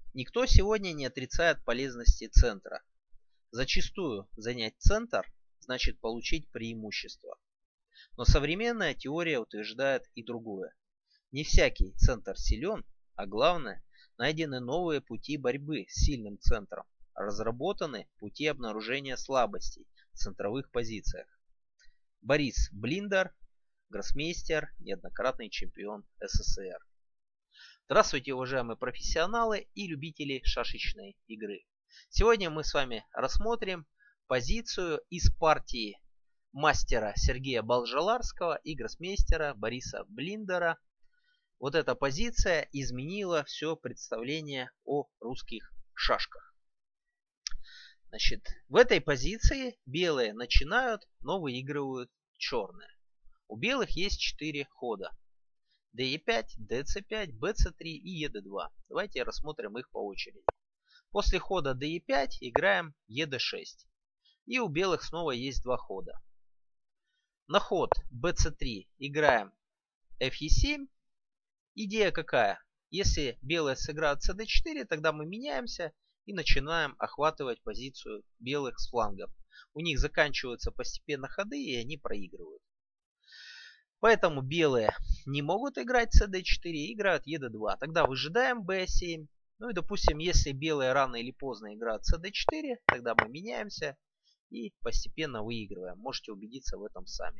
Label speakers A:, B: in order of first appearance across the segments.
A: Никто сегодня не отрицает полезности центра. Зачастую занять центр значит получить преимущество. Но современная теория утверждает и другое. Не всякий центр силен, а главное, найдены новые пути борьбы с сильным центром, разработаны пути обнаружения слабостей в центровых позициях. Борис Блиндер, гроссмейстер, неоднократный чемпион СССР. Здравствуйте, уважаемые профессионалы и любители шашечной игры. Сегодня мы с вами рассмотрим позицию из партии мастера Сергея Балжаларского и гроссмейстера Бориса Блиндера. Вот эта позиция изменила все представление о русских шашках. Значит, в этой позиции белые начинают, но выигрывают черные. У белых есть 4 хода. DE5, DC5, BC3 и ED2. Давайте рассмотрим их по очереди. После хода DE5 играем ED6. И у белых снова есть 2 хода. На ход BC3 играем FE7. Идея какая? Если белые сыграют CD4, тогда мы меняемся и начинаем охватывать позицию белых с флангов. У них заканчиваются постепенно ходы, и они проигрывают. Поэтому белые не могут играть CD4, играют ED2. Тогда выжидаем B7. Ну и допустим, если белые рано или поздно играют CD4, тогда мы меняемся и постепенно выигрываем. Можете убедиться в этом сами.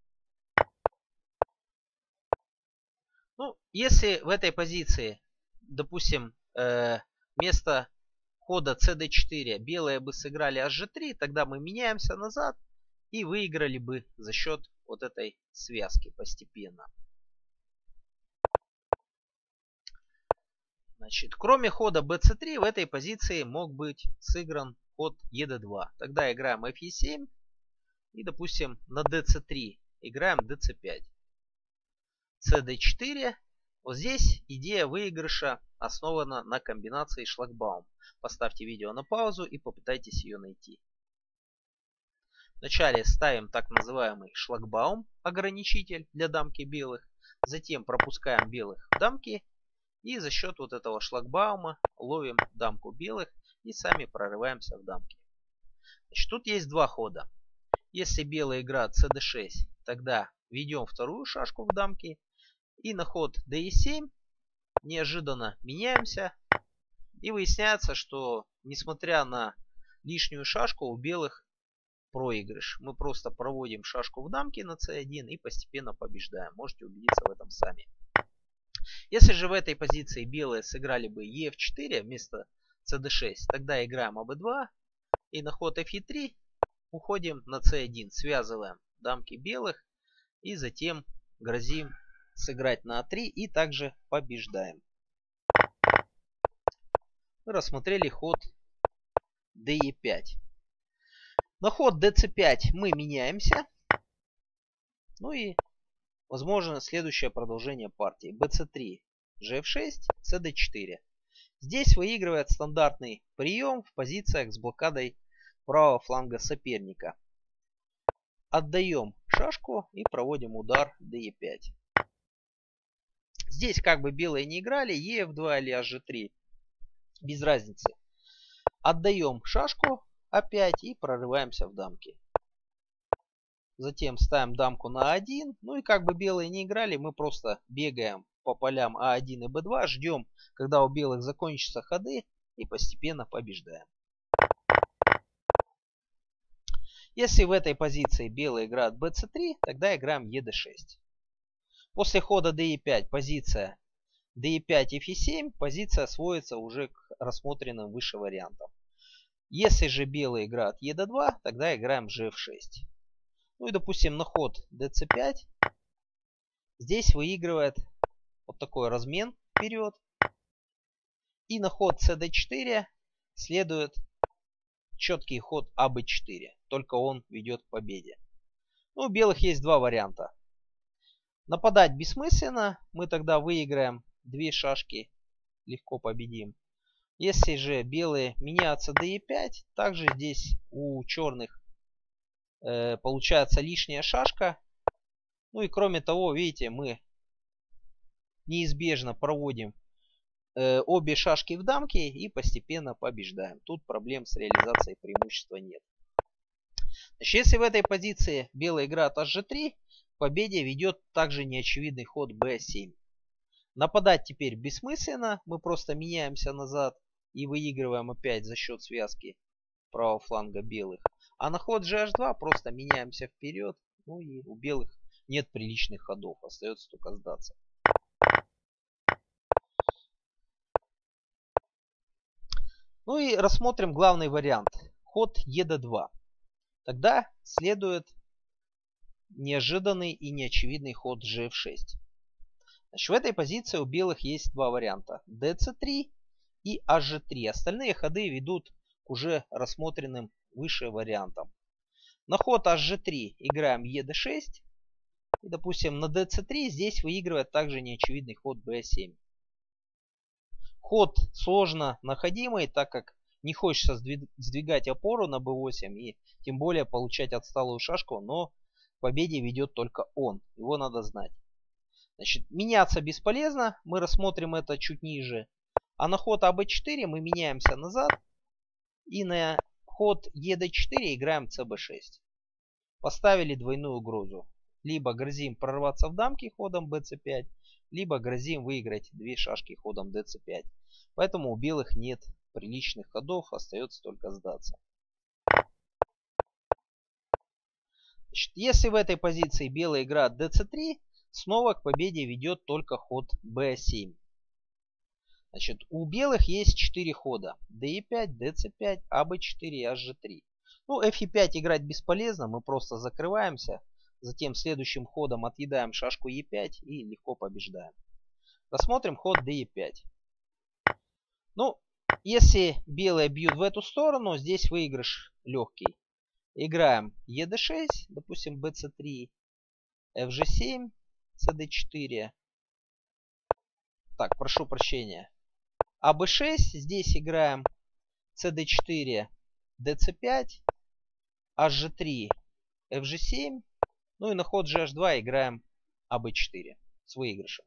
A: Ну, если в этой позиции, допустим, вместо хода CD4 белые бы сыграли HG3, тогда мы меняемся назад и выиграли бы за счет вот этой связки постепенно. Значит, кроме хода BC3 в этой позиции мог быть сыгран ход ED2. Тогда играем FE7 и, допустим, на DC3 играем DC5. CD4. Вот здесь идея выигрыша основана на комбинации шлагбаум. Поставьте видео на паузу и попытайтесь ее найти. Вначале ставим так называемый шлагбаум, ограничитель для дамки белых. Затем пропускаем белых в дамки. И за счет вот этого шлагбаума ловим дамку белых и сами прорываемся в дамки. Значит, тут есть 2 хода. Если белые играют CD6, тогда ведем вторую шашку в дамки. И на ход DE7 неожиданно меняемся. И выясняется, что несмотря на лишнюю шашку у белых проигрыш. Мы просто проводим шашку в дамки на C1 и постепенно побеждаем. Можете убедиться в этом сами. Если же в этой позиции белые сыграли бы EF4 вместо CD6, тогда играем АБ2 и на ход FE3 уходим на C1, связываем дамки белых и затем грозим сыграть на А3 и также побеждаем. Мы рассмотрели ход DE5. На ход DC5 мы меняемся. Ну и возможно следующее продолжение партии. BC3, GF6, CD4. Здесь выигрывает стандартный прием в позициях с блокадой правого фланга соперника. Отдаем шашку и проводим удар DE5. Здесь как бы белые не играли, EF2 или HG3. Без разницы. Отдаем шашку опять и прорываемся в дамки. Затем ставим дамку на А1. Ну и как бы белые не играли, мы просто бегаем по полям А1 и Б2. Ждем, когда у белых закончатся ходы и постепенно побеждаем. Если в этой позиции белые играют BC3, тогда играем ED6. После хода DE5 позиция DE5 и FE7, позиция сводится уже к рассмотренным выше вариантам. Если же белые играют ED2, тогда играем GF6. Ну и допустим на ход DC5 здесь выигрывает вот такой размен вперед. И на ход CD4 следует четкий ход АБ4. Только он ведет к победе. Ну, у белых есть 2 варианта. Нападать бессмысленно. Мы тогда выиграем 2 шашки. Легко победим. Если же белые меняются DE5, также здесь у черных получается лишняя шашка. Ну и кроме того, видите, мы неизбежно проводим обе шашки в дамке и постепенно побеждаем. Тут проблем с реализацией преимущества нет. Значит, если в этой позиции белый играет hg3, к победе ведет также неочевидный ход b7. Нападать теперь бессмысленно, мы просто меняемся назад и выигрываем опять за счет связки правого фланга белых. А на ход gh2 просто меняемся вперед, ну и у белых нет приличных ходов, остается только сдаться. Ну и рассмотрим главный вариант. Ход ед2. Тогда следует неожиданный и неочевидный ход gf6. Значит, в этой позиции у белых есть два варианта. dc3 и hg3. Остальные ходы ведут к уже рассмотренным выше вариантам. На ход hg3 играем ед6. И, допустим, на dc3 здесь выигрывает также неочевидный ход b7. Ход сложно находимый, так как не хочется сдвигать опору на b8 и тем более получать отсталую шашку, но к победе ведет только он. Его надо знать. Значит, меняться бесполезно, мы рассмотрим это чуть ниже. А на ход АБ4 мы меняемся назад. И на ход ЕД4 играем ЦБ6. Поставили двойную угрозу. Либо грозим прорваться в дамки ходом БЦ5, либо грозим выиграть две шашки ходом ДЦ5. Поэтому у белых нет приличных ходов, остается только сдаться. Значит, если в этой позиции белый играет ДЦ3, снова к победе ведет только ход b7. Значит, у белых есть 4 хода. DE5, DC5, AB4 и HG3. Ну, FE5 играть бесполезно, мы просто закрываемся. Затем следующим ходом отъедаем шашку E5 и легко побеждаем. Рассмотрим ход DE5. Ну, если белые бьют в эту сторону, здесь выигрыш легкий. Играем ED6, допустим, BC3, FG7, CD4. Так, прошу прощения. АБ6, здесь играем CD4, DC5, HG3, FG7. Ну и на ход GH2 играем АБ4 с выигрышем.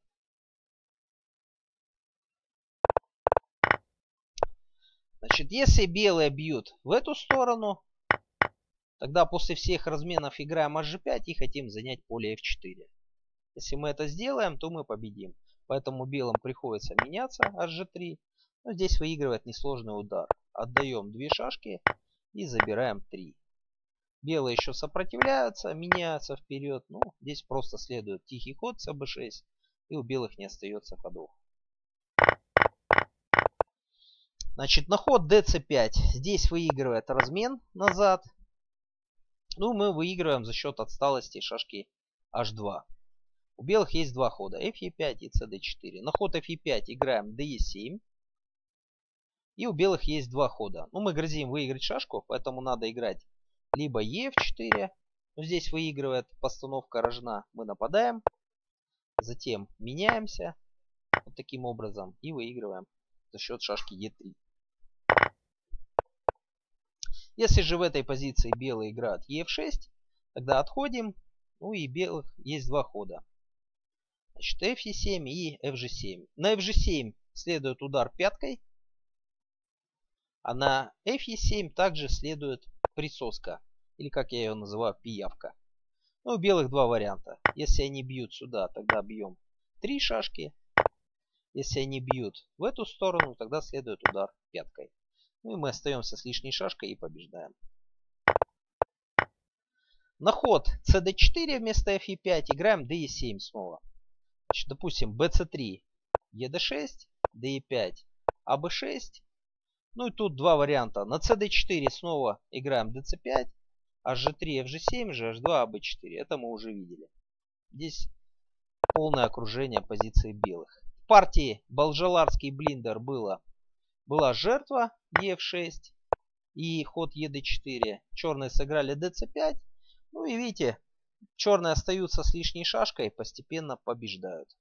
A: Значит, если белые бьют в эту сторону, тогда после всех разменов играем HG5 и хотим занять поле F4. Если мы это сделаем, то мы победим. Поэтому белым приходится меняться HG3. Но здесь выигрывает несложный удар. Отдаем 2 шашки и забираем 3. Белые еще сопротивляются, меняются вперед. Ну, здесь просто следует тихий ход с АБ6. И у белых не остается ходов. Значит, на ход dc5 здесь выигрывает размен назад. Ну, мы выигрываем за счет отсталости шашки h2. У белых есть два хода. Fe5 и cd4. На ход fe5 играем de7. И у белых есть два хода. Ну, мы грозим выиграть шашку, поэтому надо играть либо ef4. Но здесь выигрывает постановка рожна. Мы нападаем. Затем меняемся. Вот таким образом. И выигрываем за счет шашки e3. Если же в этой позиции белые играют ef6, тогда отходим. Ну и белых есть два хода. Значит, fe7 и fg7. На fg7 следует удар пяткой. А на fe7 также следует присоска. Или как я ее называю, пиявка. Ну, у белых два варианта. Если они бьют сюда, тогда бьем 3 шашки. Если они бьют в эту сторону, тогда следует удар пяткой. Ну и мы остаемся с лишней шашкой и побеждаем. На ход cd4 вместо fe5 играем de7 снова. Значит, допустим, bc3, ed6, de5, ab6. Ну и тут два варианта. На cd4 снова играем dc5, hg3, fg7, gh2, ab4. Это мы уже видели. Здесь полное окружение позиции белых. В партии Балжаларский Блиндер была жертва ef6 и ход ед4. Черные сыграли dc5. Ну и видите, черные остаются с лишней шашкой и постепенно побеждают.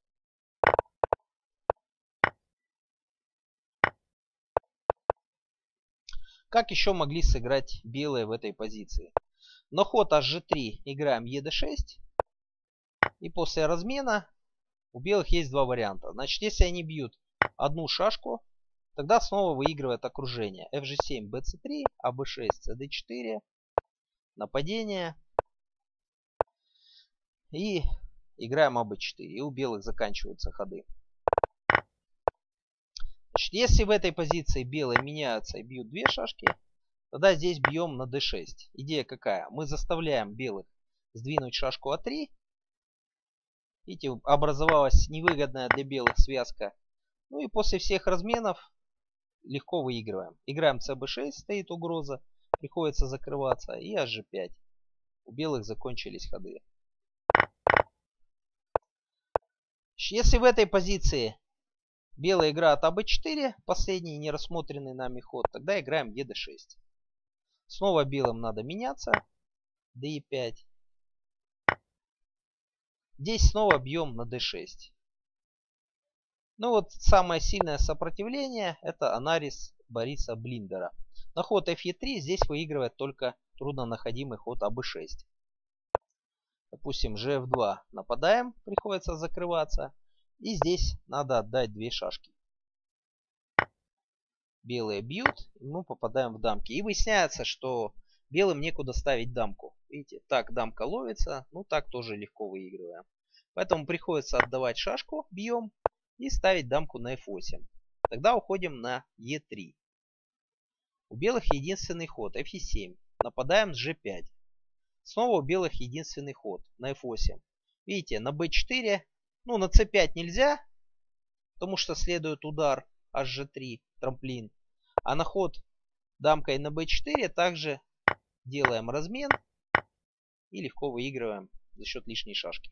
A: Как еще могли сыграть белые в этой позиции? На ход hg3 играем ед6. И после размена у белых есть два варианта. Значит, если они бьют одну шашку, тогда снова выигрывает окружение. fg7, bc3, аб6, cd4, нападение. И играем аб4. И у белых заканчиваются ходы. Значит, если в этой позиции белые меняются и бьют две шашки, тогда здесь бьем на d6. Идея какая? Мы заставляем белых сдвинуть шашку а3. Видите, образовалась невыгодная для белых связка. Ну и после всех разменов легко выигрываем. Играем cb6, стоит угроза, приходится закрываться. И hg5. У белых закончились ходы. Если в этой позиции белые играют аб4, последний нерассмотренный нами ход, тогда играем ед6. Снова белым надо меняться. d5. Здесь снова бьем на d6. Ну вот самое сильное сопротивление это анализ Бориса Блиндера. На ход fe3 здесь выигрывает только труднонаходимый ход аб6. Допустим, gf2 нападаем, приходится закрываться. И здесь надо отдать две шашки. Белые бьют, и мы попадаем в дамки. И выясняется, что белым некуда ставить дамку. Видите, так дамка ловится, ну так тоже легко выигрываем. Поэтому приходится отдавать шашку, бьем, и ставить дамку на f8. Тогда уходим на e3. У белых единственный ход fe7. Нападаем с g5. Снова у белых единственный ход на f8. Видите, на b4, ну на c5 нельзя, потому что следует удар hg3, трамплин. А на ход дамкой на b4 также делаем размен и легко выигрываем за счет лишней шашки.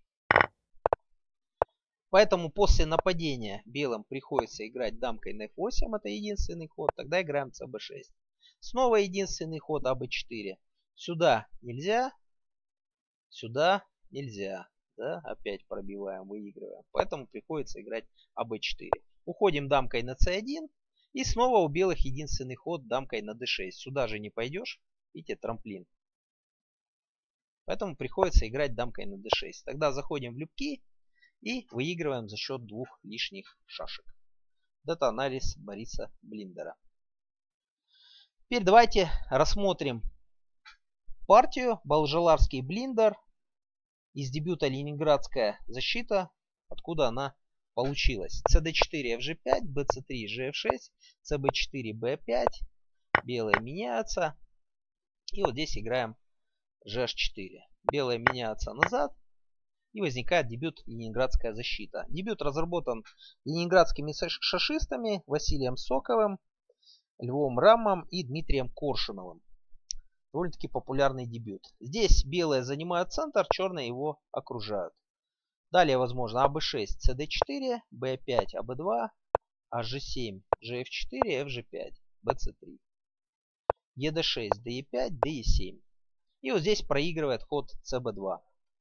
A: Поэтому после нападения белым приходится играть дамкой на f8, это единственный ход, тогда играем cb6. Снова единственный ход аб4. Сюда нельзя, сюда нельзя. Да? Опять пробиваем, выигрываем. Поэтому приходится играть аб4. Уходим дамкой на c1. И снова у белых единственный ход дамкой на d6. Сюда же не пойдешь. Видите, трамплин. Поэтому приходится играть дамкой на d6. Тогда заходим в любки и выигрываем за счет двух лишних шашек. Это анализ Бориса Блиндера. Теперь давайте рассмотрим партию Балжаларский Блиндер из дебюта Ленинградская защита, откуда она получилась. cd4, fg5, bc3, gf6, cb4, b5. Белые меняются. И вот здесь играем gh4. Белые меняются назад. И возникает дебют Ленинградская защита. Дебют разработан ленинградскими шашистами Василием Соковым, Львом Раммом и Дмитрием Коршуновым. Довольно-таки популярный дебют. Здесь белые занимают центр, черные его окружают. Далее возможно аб6, cd4, b5, аб2, hg7, gf4, fg5, bc3, ed6, de5, de7. И вот здесь проигрывает ход cb2.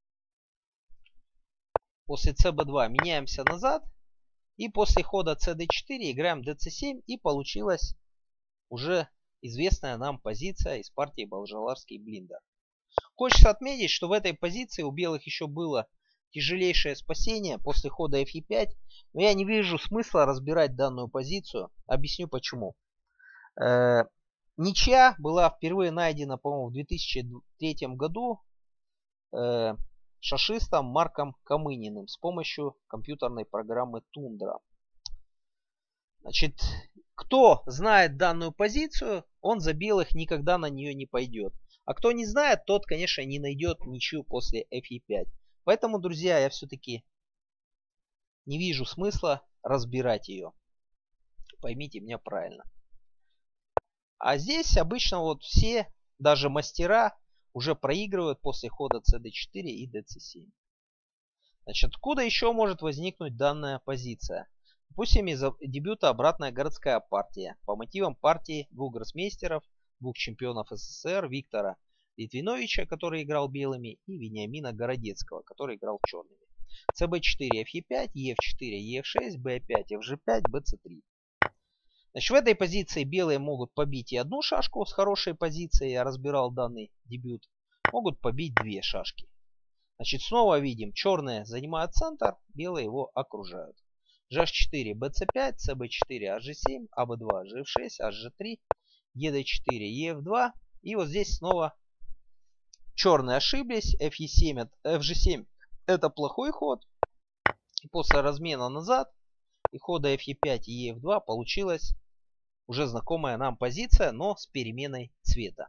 A: После cb2 меняемся назад. И после хода cd4 играем dc7. И получилась уже известная нам позиция из партии Балжаларский Блиндер. Хочется отметить, что в этой позиции у белых еще было тяжелейшее спасение после хода fe5. Но я не вижу смысла разбирать данную позицию. Объясню почему. Ничья была впервые найдена, по-моему, в 2003 году шашистом Марком Камыниным с помощью компьютерной программы Тундра. Значит, кто знает данную позицию, он за белых никогда на нее не пойдет. А кто не знает, тот, конечно, не найдет ничью после fe5. Поэтому, друзья, я все-таки не вижу смысла разбирать ее. Поймите меня правильно. А здесь обычно вот все, даже мастера, уже проигрывают после хода cd4 и dc7. Значит, откуда еще может возникнуть данная позиция? Допустим, из дебюта обратная городская партия. По мотивам партии двух гроссмейстеров, двух чемпионов СССР, Виктора Литвиновича, который играл белыми, и Вениамина Городецкого, который играл черными. cb4, fe5, ef4, ef6, b5, fg5, bc3. Значит, в этой позиции белые могут побить и одну шашку с хорошей позиции. Я разбирал данный дебют. Могут побить две шашки. Значит, снова видим, черные занимают центр, белые его окружают. gh4, bc5, cb4, hg7, ab2, gf6, hg3, ed4, ef2. И вот здесь снова черные ошиблись. fg7 это плохой ход. И после размена назад и хода fe5 и ef2 получилась уже знакомая нам позиция, но с переменой цвета.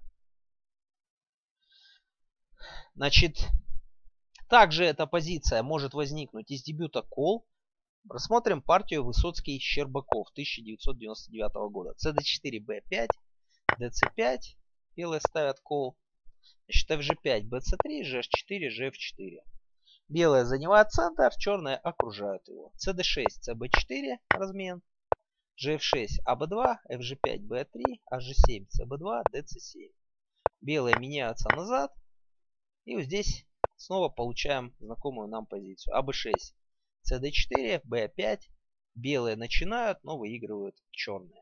A: Значит, также эта позиция может возникнуть из дебюта Call. Рассмотрим партию Высоцкий-Щербаков 1999 года. cd4, b5, dc5. Белые ставят Call. Значит, fg5, bc3, gh4, gf4. Белые занимают центр, черные окружают его. cd6, cb4 размен. gf6, ab2, fg5, b3, hg7, cb2, dc7. Белые меняются назад. И вот здесь снова получаем знакомую нам позицию. ab6, cd4, b5. Белые начинают, но выигрывают черные.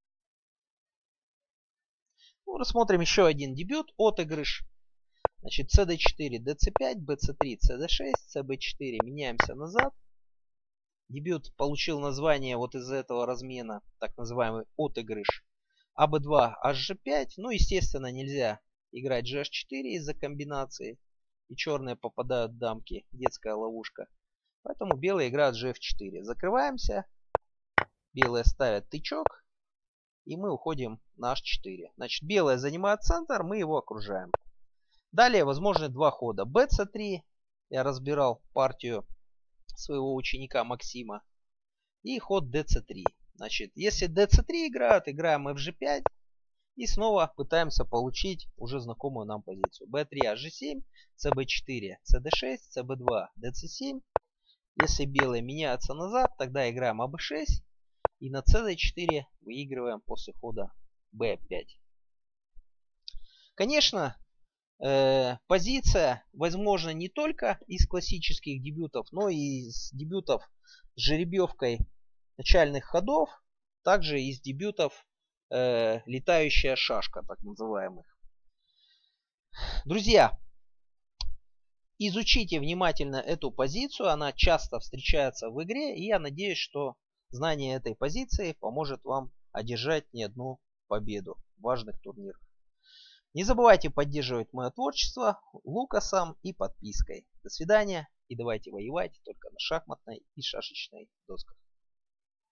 A: Ну, рассмотрим еще один дебют, отыгрыш. Значит, cd4, dc5, bc3, cd6, cb4. Меняемся назад. Дебют получил название вот из этого размена, так называемый отыгрыш. ab2, hg5. Ну, естественно, нельзя играть gh4 из-за комбинации. И черные попадают в дамки. Детская ловушка. Поэтому белые играют gf4. Закрываемся. Белые ставят тычок. И мы уходим на h4. Значит, белые занимают центр, мы его окружаем. Далее возможны два хода. bc3. Я разбирал партию своего ученика Максима. И ход dc3. Значит, если dc3 играют, играем fg5. И снова пытаемся получить уже знакомую нам позицию. b3, hg7, cb4, cd6, cb2, dc7. Если белые меняются назад, тогда играем ab6. И на cd4 выигрываем после хода b5. Конечно, позиция возможна не только из классических дебютов, но и из дебютов с жеребьевкой начальных ходов. Также из дебютов летающая шашка, так называемых. Друзья, изучите внимательно эту позицию. Она часто встречается в игре. И я надеюсь, что знание этой позиции поможет вам одержать не одну победу в важных турнирах. Не забывайте поддерживать мое творчество лукасом и подпиской. До свидания и давайте воевать только на шахматной и шашечной досках.